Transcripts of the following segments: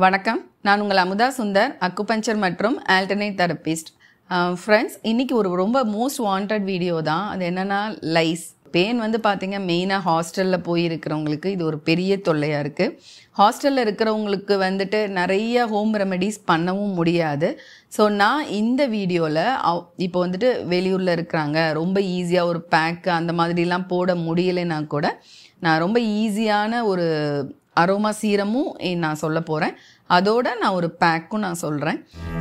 வணக்கம், நான் உங்கள் அமுதா சுந்தர், அக்குபஞ்சர் மற்றும் ஆல்டர்னேட் தெரபிஸ்ட். ஃப்ரெண்ட்ஸ், இன்னைக்கு ஒரு ரொம்ப மோஸ்ட் வாண்டட் வீடியோ தான். அது என்னன்னா லைஸ். பெயின் வந்து பார்த்தீங்க மெயினாக ஹாஸ்டலில் போய் இருக்கிறவங்களுக்கு இது ஒரு பெரிய தொல்லையாக இருக்குது. ஹாஸ்டலில் இருக்கிறவங்களுக்கு வந்துட்டு நிறைய ஹோம் ரெமெடிஸ் பண்ணவும் முடியாது. ஸோ நான் இந்த வீடியோவில் இப்போ வந்துட்டு வெளியூரில் இருக்கிறாங்க, ரொம்ப ஈஸியாக ஒரு பேக்கு அந்த மாதிரிலாம் போட முடியலைன்னா கூட நான் ரொம்ப ஈஸியான ஒரு அரோமா சீரமும் நான் சொல்ல போகிறேன். அதோட நான் ஒரு பேக்கும் நான் சொல்கிறேன்.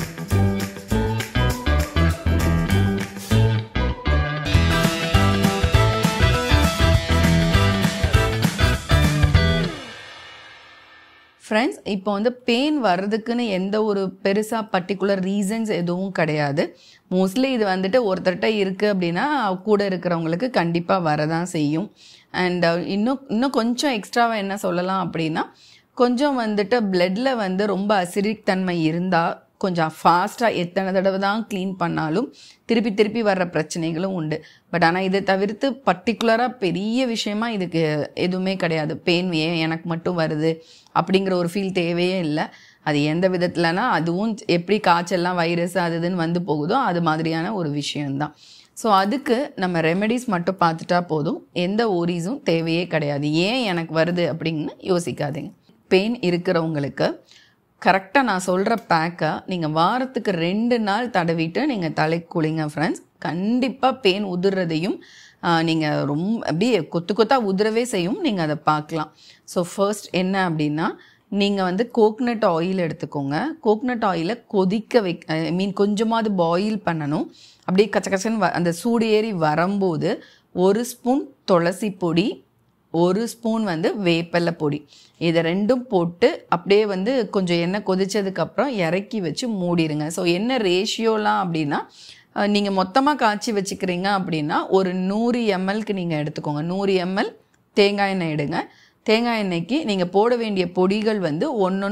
ஃப்ரெண்ட்ஸ், இப்போ வந்து பெயின் வர்றதுக்குன்னு எந்த ஒரு பெருசாக பர்டிகுலர் ரீசன்ஸ் எதுவும் கிடையாது. மோஸ்ட்லி இது வந்துட்டு ஒருத்தர்கிட்ட இருக்குது அப்படின்னா கூட இருக்கிறவங்களுக்கு கண்டிப்பாக வரதான் செய்யும். அண்ட் இன்னும் கொஞ்சம் எக்ஸ்ட்ராவாக என்ன சொல்லலாம் அப்படின்னா, கொஞ்சம் வந்துட்டு பிளட்டில் வந்து ரொம்ப அசிடிக் தன்மை இருந்தால் கொஞ்சம் ஃபாஸ்ட்டாக எத்தனை தடவை தான் க்ளீன் பண்ணாலும் திருப்பி வர்ற பிரச்சனைகளும் உண்டு. பட் ஆனால் இதை தவிர்த்து பர்டிகுலராக பெரிய விஷயமா இதுக்கு எதுவுமே கிடையாது. பெயின் ஏன் எனக்கு மட்டும் வருது அப்படிங்கிற ஒரு ஃபீல் தேவையே இல்லை. அது எந்த விதத்துலனா அதுவும் எப்படி காய்ச்சல்லாம் வைரஸ் அதுன்னு வந்து போகுதோ அது மாதிரியான ஒரு விஷயம்தான். ஸோ அதுக்கு நம்ம ரெமெடிஸ் மட்டும் பார்த்துட்டா போதும், எந்த ஓரிஸும் தேவையே கிடையாது. ஏன் எனக்கு வருது அப்படின்னு யோசிக்காதீங்க. பெயின் இருக்கிறவங்களுக்கு கரெக்டாக நான் சொல்கிற பேக்கை நீங்கள் வாரத்துக்கு 2 நாள் தடவிட்டு நீங்கள் தலைக்கு குளிங்க ஃப்ரெண்ட்ஸ். கண்டிப்பாக பெயின் உதிர்றதையும் நீங்கள் ரொம்ப அப்படியே கொத்தாக உதிரவே செய்யும், நீங்கள் அதை பார்க்கலாம். ஸோ ஃபர்ஸ்ட் என்ன அப்படின்னா, நீங்கள் வந்து கோக்னட் ஆயில் எடுத்துக்கோங்க. கோக்னட் ஆயிலை கொதிக்க கொஞ்சமாவது பாயில் பண்ணணும். அப்படியே கச்சன்னு அந்த சூடு ஏறி வரும்போது 1 ஸ்பூன் துளசி பொடி, 1 ஸ்பூன் வந்து வேப்பிலை பொடி, இதை ரெண்டும் போட்டு அப்படியே வந்து கொஞ்சம் எண்ணெய் கொதிச்சதுக்கப்புறம் இறக்கி வச்சு மூடிடுங்க. ஸோ என்ன ரேஷியோலாம் அப்படின்னா, நீங்கள் மொத்தமாக காய்ச்சி வச்சுக்கிறீங்க அப்படின்னா ஒரு 100 mlக்கு நீங்கள் எடுத்துக்கோங்க. 100 ml தேங்காய் எண்ணெய் எடுங்க. தேங்காய் எண்ணெய்க்கு நீங்கள் போட வேண்டிய பொடிகள் வந்து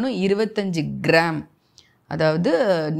25 கிராம். அதாவது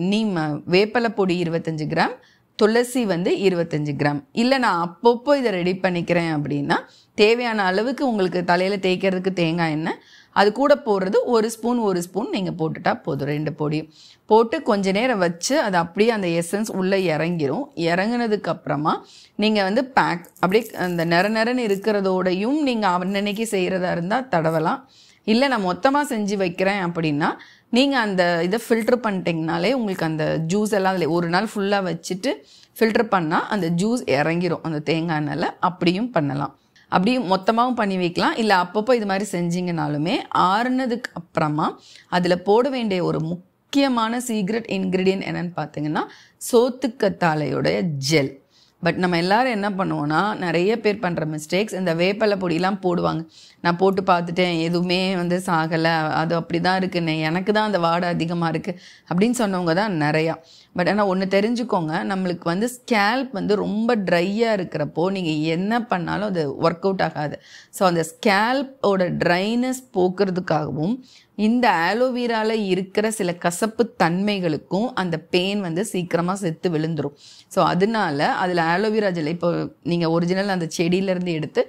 வேப்பிலை பொடி 25 கிராம், துளசி வந்து 25 கிராம். இல்லை நான் அப்பப்போ இதை ரெடி பண்ணிக்கிறேன் அப்படின்னா தேவையான அளவுக்கு உங்களுக்கு தலையில் தேய்க்கிறதுக்கு தேங்காய் எண்ணெய், அது கூட போடுறது 1 ஸ்பூன் நீங்கள் போட்டுட்டா போதும். 2 பொடியும் போட்டு கொஞ்ச நேரம் வச்சு அது அப்படியே அந்த எசன்ஸ் உள்ளே இறங்கிரும். இறங்கினதுக்கு அப்புறமா நீங்கள் வந்து பேக் அப்படியே அந்த நிறன்னு இருக்கிறதோடையும் நீங்கள் அன்னைக்கு செய்கிறதா இருந்தால் தடவலாம். இல்லை நான் மொத்தமாக செஞ்சு வைக்கிறேன் அப்படின்னா நீங்கள் அந்த இதை ஃபில்டர் பண்ணிட்டீங்கனாலே உங்களுக்கு அந்த ஜூஸ் எல்லாம் அதில் ஒரு நாள் ஃபுல்லாக வச்சுட்டு ஃபில்டர் பண்ணால் அந்த ஜூஸ் இறங்கிரும் அந்த தேங்காய் எண்ணெயில். அப்படியும் பண்ணலாம், அப்படியும் மொத்தமாகவும் பண்ணி வைக்கலாம். இல்லை அப்பப்போ இது மாதிரி செஞ்சிங்கனாலுமே ஆறுனதுக்கு அப்புறமா அதில் போட வேண்டிய ஒரு முக்கியமான சீக்ரெட் இன்க்ரீடியன்ட் என்னன்னு பார்த்தீங்கன்னா சோத்துக்கத்தாழையோடைய ஜெல். பட் நம்ம எல்லாரும் என்ன பண்ணுவோன்னா, நிறைய பேர் பண்ணுற மிஸ்டேக்ஸ், இந்த வேப்பிலை பொடியெலாம் போடுவாங்க. நான் போட்டு பார்த்துட்டேன், எதுவுமே வந்து சாகலை, அது அப்படி தான் இருக்குன்னு, எனக்கு தான் அந்த வாடை அதிகமாக இருக்குது அப்படின்னு சொன்னவங்க தான் நிறையா. பட் ஆனால் ஒன்று தெரிஞ்சுக்கோங்க, நம்மளுக்கு வந்து ஸ்கேல்ப் வந்து ரொம்ப ட்ரையாக இருக்கிறப்போ நீங்கள் என்ன பண்ணாலும் அது ஒர்க் அவுட் ஆகாது. ஸோ அந்த ஸ்கேல்போட ட்ரைனஸ் போக்குறதுக்காகவும் இந்த ஆலோவேராவில் இருக்கிற சில கசப்பு தன்மைகளுக்கும் அந்த பெயின் வந்து சீக்கிரமாக செத்து விழுந்துடும். ஸோ அதனால அதில் ஆலோவேரா ஜெல் இப்போ நீங்கள் ஒரிஜினல் அந்த செடியிலேருந்து எடுத்து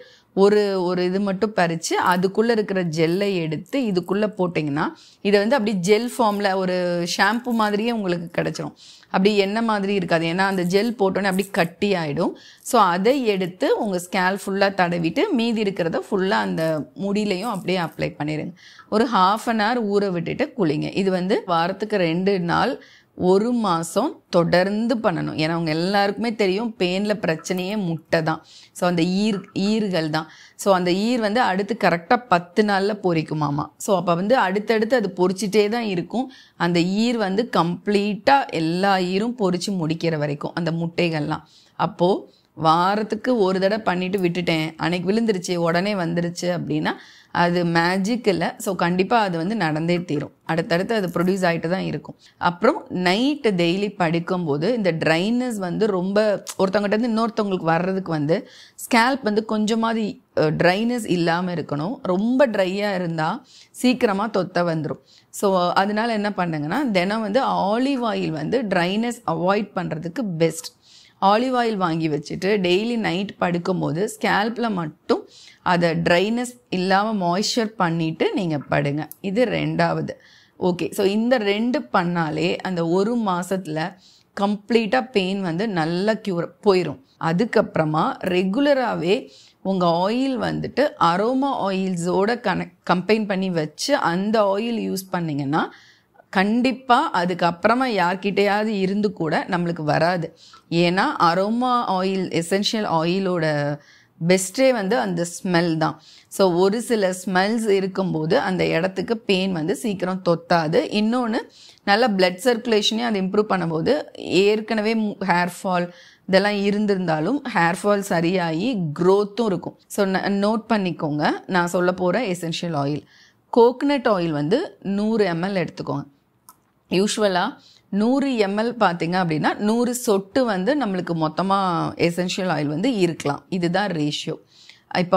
ஒரு இது மட்டும் பறித்து அதுக்குள்ளே இருக்கிற ஜெல்லை எடுத்து இதுக்குள்ளே போட்டிங்கன்னா இதை வந்து அப்படி ஜெல் ஃபார்மில் ஒரு ஷாம்பு மாதிரியே உங்களுக்கு கிடச்சிரும். அப்படி எண்ணெய் மாதிரி இருக்காது, ஏன்னா அந்த ஜெல் போட்டோன்னே அப்படி கட்டி ஆகிடும். ஸோ அதை எடுத்து உங்கள் ஸ்கேல் ஃபுல்லாக தடவிட்டு மீதி இருக்கிறத ஃபுல்லாக அந்த முடியிலையும் அப்படியே அப்ளை பண்ணிடுங்க. ஒரு 1/2 hour ஊற விட்டுட்டு குளிங்க. இது வந்து வாரத்துக்கு 2 நாள் 1 மாதம் தொடர்ந்து பண்ணணும். ஏன்னா அவங்க எல்லாருக்குமே தெரியும் பெயினில் பிரச்சனையே முட்டை தான். ஸோ அந்த ஈர்கள் தான். ஸோ அந்த ஈர் வந்து அடுத்து கரெக்டாக 10 நாளில் பொரிக்குமாமா. ஸோ அப்போ வந்து அடுத்தடுத்து அது பொரிச்சிட்டே தான் இருக்கும். அந்த ஈர் வந்து கம்ப்ளீட்டாக எல்லா ஈரும் பொரிச்சு முடிக்கிற வரைக்கும் அந்த முட்டைகள்லாம். அப்போது வாரத்துக்கு ஒரு தடவை பண்ணிவிட்டு விட்டுட்டேன், அன்னைக்கு விழுந்துருச்சு உடனே வந்துருச்சு அப்படின்னா அது மேஜிக் இல்லை. ஸோ கண்டிப்பாக அது வந்து நடந்தே தீரும். அடுத்தடுத்து அது ப்ரொடியூஸ் ஆகிட்டு தான் இருக்கும். அப்புறம் நைட்டு டெய்லி படிக்கும்போது இந்த ட்ரைனஸ் வந்து ரொம்ப ஒருத்தவங்ககிட்ட இன்னொருத்தவங்களுக்கு வர்றதுக்கு வந்து ஸ்கேல்ப் வந்து கொஞ்சமாவது ட்ரைனஸ் இல்லாமல் இருக்கணும். ரொம்ப ட்ரையாக இருந்தால் சீக்கிரமாக தொத்த வந்துடும். ஸோ அதனால என்ன பண்ணுங்கன்னா, தினம் வந்து ஆலிவ் ஆயில் வந்து ட்ரைனஸ் அவாய்ட் பண்ணுறதுக்கு பெஸ்ட். ஆலிவ் ஆயில் வாங்கி வச்சுட்டு டெய்லி நைட் படுக்கும்போது ஸ்கேல்பில் மட்டும் அதை ட்ரைனஸ் இல்லாமல் மாய்ஸ்சர் பண்ணிவிட்டு நீங்கள் படுங்க. இது 2வது. ஓகே, ஸோ இந்த 2 பண்ணாலே அந்த 1 மாதத்தில் கம்ப்ளீட்டாக பெயின் வந்து நல்லா க்யூர் போயிடும். அதுக்கப்புறமா ரெகுலராகவே உங்கள் ஆயில் வந்துட்டு அரோமா ஆயில்ஸோட கம்பைன் பண்ணி வச்சு அந்த ஆயில் யூஸ் பண்ணிங்கன்னா கண்டிப்பாக அதுக்கப்புறமா யார்கிட்டையாவது இருந்து கூட நம்மளுக்கு வராது. ஏன்னா அரோமா ஆயில் எசென்ஷியல் ஆயிலோட பெஸ்ட்டே வந்து அந்த ஸ்மெல் தான். ஸோ ஒரு சில ஸ்மெல்ஸ் இருக்கும்போது அந்த இடத்துக்கு பெயின் வந்து சீக்கிரம் தொத்தாது. இன்னொன்று நல்லா பிளட் சர்க்குலேஷனையும் அது இம்ப்ரூவ் பண்ணும்போது ஏற்கனவே ஹேர் ஃபால் இதெல்லாம் இருந்திருந்தாலும் ஹேர் ஃபால் சரியாகி க்ரோத்தும் இருக்கும். ஸோ நோட் பண்ணிக்கோங்க, நான் சொல்ல போகிற எசென்ஷியல் ஆயில். கோகனட் ஆயில் வந்து 100 ml எடுத்துக்கோங்க. யூஸ்வலாக 100 ml பார்த்தீங்க அப்படின்னா 100 சொட்டு வந்து நம்மளுக்கு மொத்தமாக எசென்ஷியல் ஆயில் வந்து இருக்கலாம். இதுதான் ரேஷியோ. இப்போ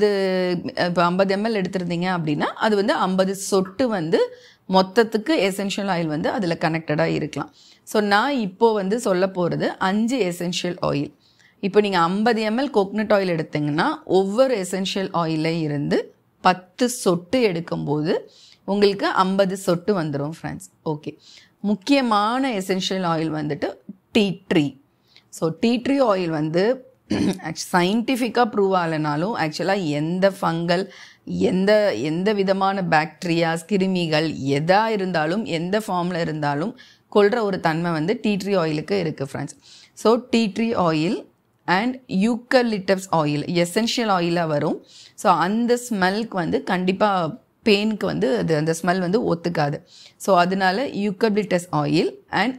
50 ml எடுத்திருந்தீங்க அப்படின்னா அது வந்து 50 சொட்டு வந்து மொத்தத்துக்கு எசென்ஷியல் ஆயில் வந்து அதில் கனெக்டடாக இருக்கலாம். ஸோ நான் இப்போது வந்து சொல்ல போகிறது 5 எசென்ஷியல் ஆயில். இப்போ நீங்கள் 50 ml கோகனட் ஆயில் எடுத்திங்கன்னா ஒவ்வொரு எசென்ஷியல் ஆயிலே இருந்து 10 சொட்டு எடுக்கும்போது உங்களுக்கு 50 சொட்டு வந்துடும் ஃப்ரெண்ட்ஸ். ஓகே, முக்கியமான எசென்ஷியல் ஆயில் வந்துட்டு tea tree. So tea tree oil வந்து சயின்டிஃபிக்காக ப்ரூவ் ஆகலைனாலும் ஆக்சுவலாக எந்த ஃபங்கல் எந்த விதமான பாக்டீரியாஸ் கிருமிகள் எதாக இருந்தாலும் எந்த ஃபார்மில் இருந்தாலும் கொள்கிற ஒரு தன்மை வந்து டீ ட்ரீ ஆயிலுக்கு இருக்குது friends. So tea tree oil and eucalyptus oil essential ஆயிலாக வரும். ஸோ அந்த ஸ்மெல்க்கு வந்து கண்டிப்பாக பெயினுக்கு வந்து அந்த ஸ்மெல் வந்து ஒத்துக்காது. ஸோ அதனால யூக்கலிப்டஸ் ஆயில் அண்ட்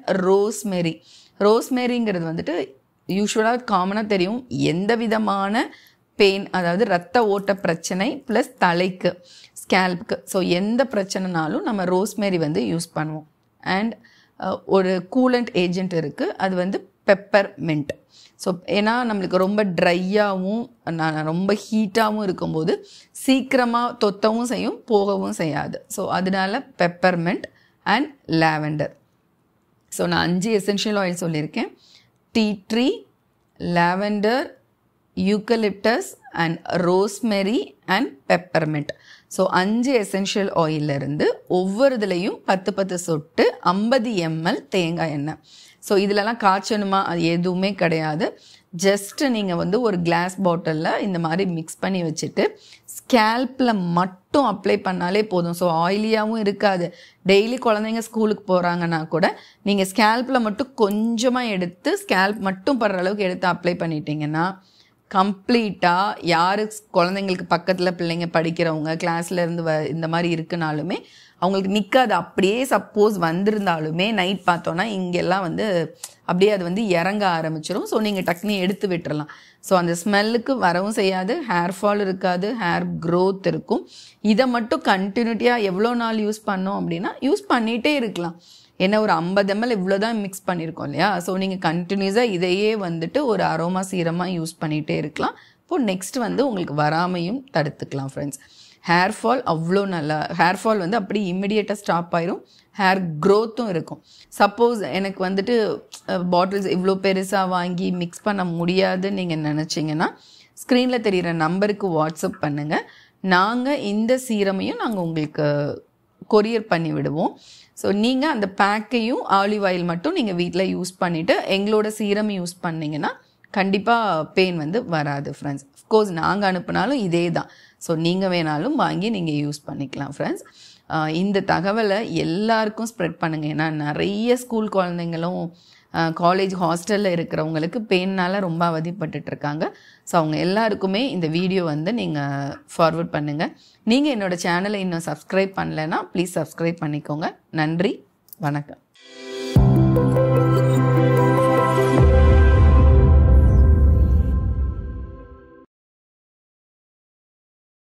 ரோஸ்மேரிங்கிறது வந்துட்டு யூஸ்வலாக காமனாக தெரியும். எந்த விதமான பெயின், அதாவது ரத்த ஓட்ட பிரச்சனை ப்ளஸ் தலைக்கு ஸ்கேல்ப்க்கு, ஸோ எந்த பிரச்சனைனாலும் நம்ம ரோஸ்மேரி வந்து யூஸ் பண்ணுவோம். அண்ட் ஒரு கூலண்ட் ஏஜென்ட் இருக்குது, அது வந்து பெப்பர் மின்ட். ஸோ ஏன்னா நம்மளுக்கு ரொம்ப ட்ரையாகவும் ரொம்ப ஹீட்டாகவும் இருக்கும்போது சீக்கிரமாக தொத்தவும் செய்யும் போகவும் செய்யாது. ஸோ அதனால pepper mint and lavender. So நான் 5 எசென்ஷியல் ஆயில் சொல்லியிருக்கேன். Tea tree, lavender, eucalyptus and rosemary and peppermint. So 5 essential ஆயிலிருந்து ஒவ்வொரு இதுலேயும் 10 சொட்டு 50 ml தேங்காய் எண்ணெய். ஸோ இதிலலாம் காய்ச்சணுமா அது எதுவுமே கிடையாது. ஜஸ்ட்டு நீங்கள் வந்து ஒரு கிளாஸ் பாட்டிலில் இந்த மாதிரி மிக்ஸ் பண்ணி வச்சுட்டு ஸ்கேல்பில் மட்டும் அப்ளை பண்ணாலே போதும். ஸோ ஆயிலியாகவும் இருக்காது. டெய்லி குழந்தைங்க ஸ்கூலுக்கு போகிறாங்கன்னா கூட நீங்கள் ஸ்கேல்பில் மட்டும் கொஞ்சமாக எடுத்து ஸ்கேல்ப் மட்டும் படுற அளவுக்கு எடுத்து அப்ளை பண்ணிட்டீங்கன்னா கம்ப்ளீட்டாக யார் குழந்தைங்களுக்கு பக்கத்தில் பிள்ளைங்க படிக்கிறவங்க கிளாஸில் இருந்து இந்த மாதிரி இருக்குனாலுமே அவங்களுக்கு நிற்காது. அப்படியே சப்போஸ் வந்திருந்தாலுமே நைட் பார்த்தோன்னா இங்கெல்லாம் வந்து அப்படியே அது வந்து இறங்க ஆரம்பிச்சிடும். ஸோ நீங்கள் டக்குனி எடுத்து விட்டுறலாம். ஸோ அந்த ஸ்மெல்லுக்கு வரவும் செய்யாது, ஹேர் ஃபால் இருக்காது, ஹேர் க்ரோத் இருக்கும். இதை மட்டும் கண்டினியூட்டியாக எவ்வளோ நாள் யூஸ் பண்ணோம் அப்படின்னா யூஸ் பண்ணிகிட்டே இருக்கலாம். ஏன்னா ஒரு 50 ml இவ்வளோ தான் மிக்ஸ் பண்ணியிருக்கோம் இல்லையா. ஸோ நீங்கள் கண்டினியூஸாக இதையே வந்துட்டு ஒரு அரோமா சீரமாக யூஸ் பண்ணிகிட்டே இருக்கலாம். இப்போது நெக்ஸ்ட் வந்து உங்களுக்கு வராமையும் தடுத்துக்கலாம் ஃப்ரெண்ட்ஸ். ஹேர் ஃபால் அவ்வளோ நல்லா, ஹேர் ஃபால் வந்து அப்படி இம்மிடியேட்டாக ஸ்டாப் ஆயிரும், ஹேர் க்ரோத்தும் இருக்கும். சப்போஸ் எனக்கு வந்துட்டு பாட்டில்ஸ் இவ்வளோ பெருசாக வாங்கி மிக்ஸ் பண்ண முடியாதுன்னு நீங்கள் நினச்சிங்கன்னா ஸ்க்ரீனில் தெரிகிற நம்பருக்கு வாட்ஸ்அப் பண்ணுங்கள். நாங்கள் இந்த சீரமையும் நாங்கள் உங்களுக்கு கொரியர் பண்ணி விடுவோம். ஸோ நீங்கள் அந்த பேக்கையும் ஆலிவ் ஆயில் மட்டும் நீங்கள் வீட்டில் யூஸ் பண்ணிவிட்டு எங்களோட சீரம் யூஸ் பண்ணிங்கன்னா கண்டிப்பாக பெயின் வந்து வராது ஃப்ரெண்ட்ஸ். அஃப்கோர்ஸ் நாங்கள் அனுப்புனாலும் இதே தான். ஸோ நீங்கள் வேணாலும் வாங்கி நீங்கள் யூஸ் பண்ணிக்கலாம் ஃப்ரெண்ட்ஸ். இந்த தகவலை எல்லாருக்கும் ஸ்ப்ரெட் பண்ணுங்கள். ஏன்னா நிறைய ஸ்கூல் குழந்தைங்களும் காலேஜ் ஹாஸ்டலில் இருக்கிறவங்களுக்கு பெயினால் ரொம்ப அவதிப்பட்டுருக்காங்க. ஸோ அவங்க எல்லாருக்குமே இந்த வீடியோ வந்து நீங்கள் ஃபார்வர்ட் பண்ணுங்கள். நீங்கள் என்னோடய சேனலை இன்னும் சப்ஸ்கிரைப் பண்ணலைன்னா ப்ளீஸ் சப்ஸ்கிரைப் பண்ணிக்கோங்க. நன்றி, வணக்கம்.